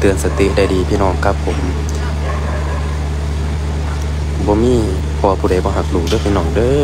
ตือนสติได้ดีพี่น้องครับผมบ่มีพอผู้ใดบ่หักลูกเด้อพี่น้องเด้อ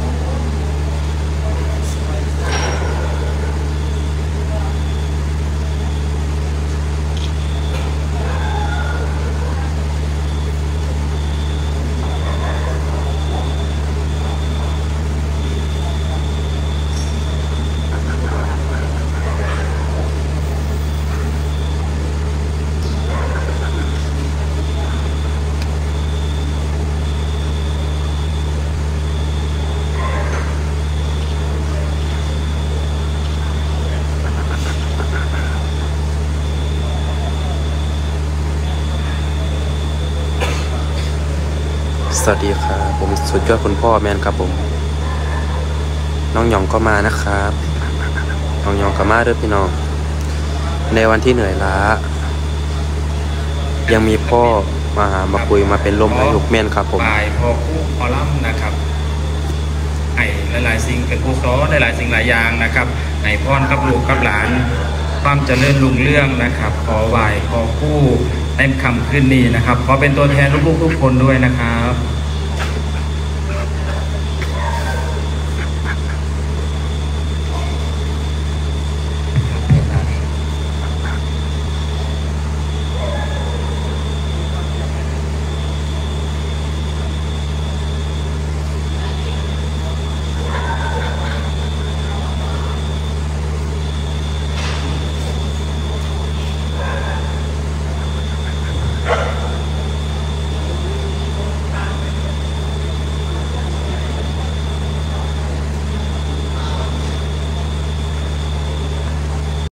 สวัสดีครับผมสุดยอดคุณพ่อแมนครับผมน้องหยองก็มานะครับน้องหยองก็มาด้วยพี่น้องในวันที่เหนื่อยล้ายังมีพ่อมาหามาคุยมาเป็นลมให้ลูกแมนครับผมบ่ายพอคู่คอลัมน์นะครับไอ้หลายๆสิ่งเป็นผู้ซ้อหลายๆสิ่งหลายอย่างนะครับในพ่อกับลูกกับหลานความเจริญรุ่งเรืองนะครับขอไหว้ขอคู่ในค่ำคืนนี้นะครับขอเป็นตัวแทนลูกๆทุกคนด้วยนะครับ